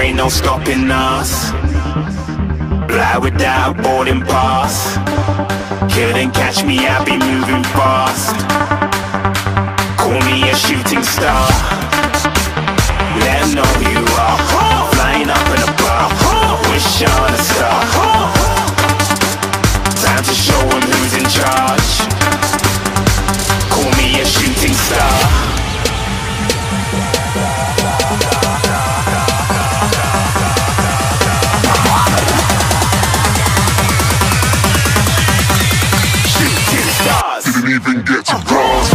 ain't no stopping us. Fly without a boarding pass. Couldn't catch me, I'll be moving fast. Call me a shooting star. Let 'em know who you are. Flying up in a bar. Wish on a star. Time to show 'em who's in charge. Call me a shooting star. Didn't even get to cross.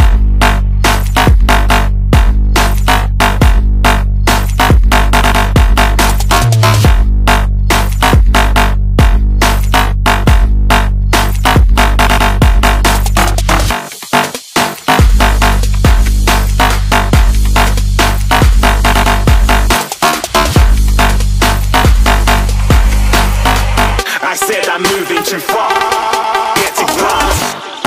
I said I'm moving too far. Get to glass.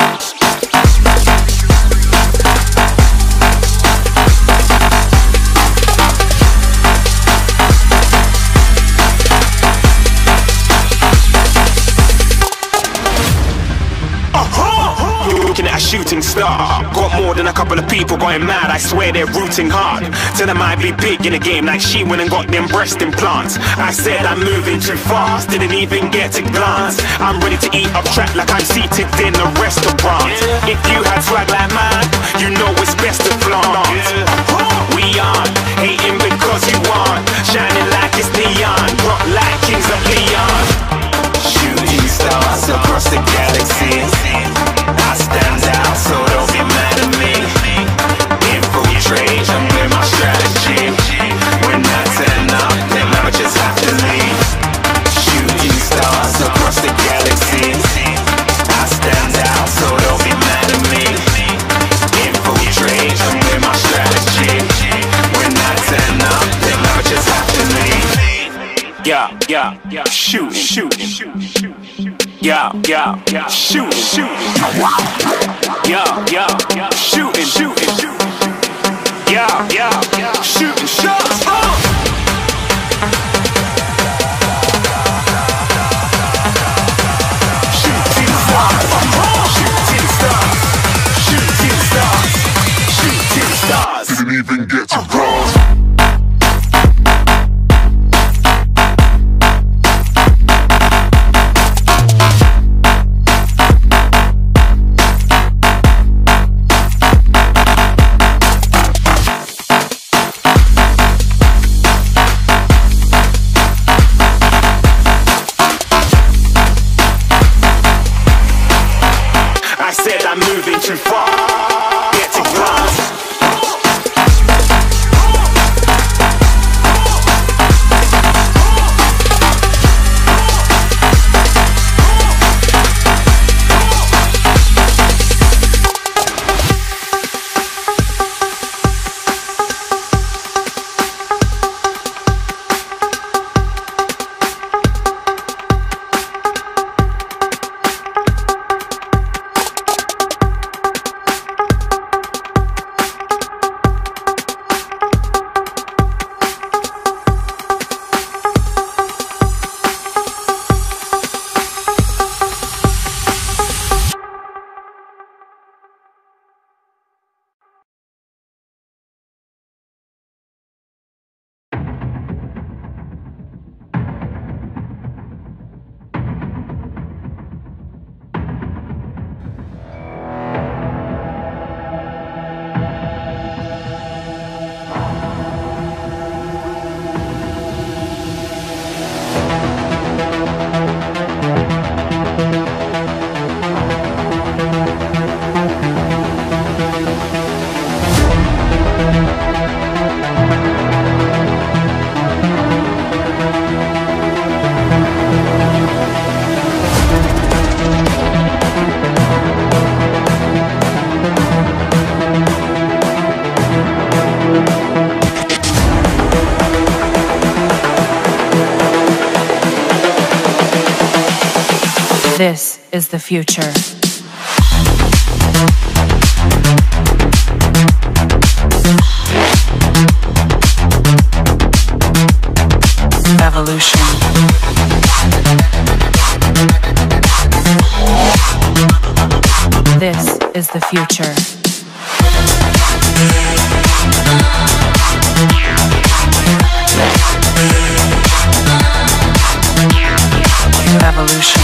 Looking at a shooting star. Got more than a couple of people going mad. I swear they're rooting hard. Tell them I'd be big in the game like she went and got them breast implants. I said I'm moving too fast, didn't even get to glance. I'm ready to eat up track like I'm seated in a restaurant. If you had swag like mine, you know it's best to flaunt. We aren't hating because you aren't shining like it's neon, rock like kings of Leon. Shooting stars across the galaxy. I stand out, so don't be mad at me. Infiltrate, I'm with my strategy. When I turn up, then I just have to leave. Shooting stars across the galaxy. I stand out, so don't be mad at me. Infiltrate, I'm with my strategy. When I turn up, then I just have to leave. Yeah, shooting. Yeah, shooting. Yeah, shooting. Yeah, shooting shots. Shooting stars. Didn't even get to cross. I said I'm moving too far. Get to glass. This is the future. is the future. Evolution.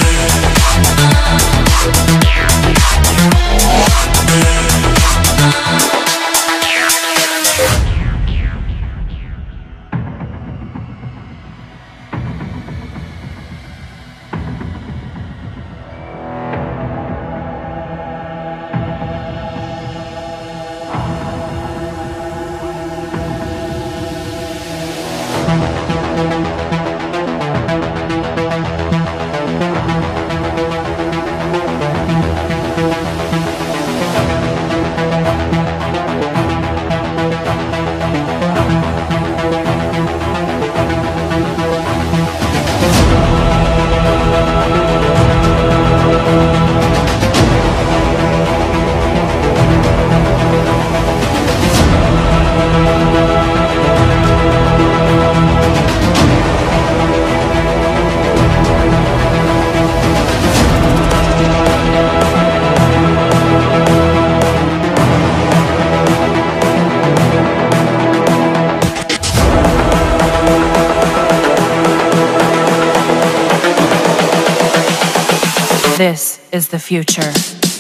This is the future.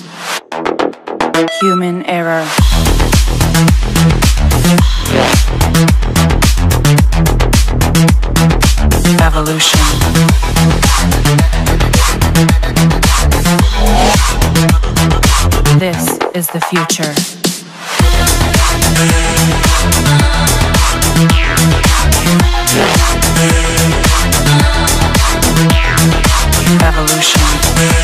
Human error. Evolution. This is the future. Evolution.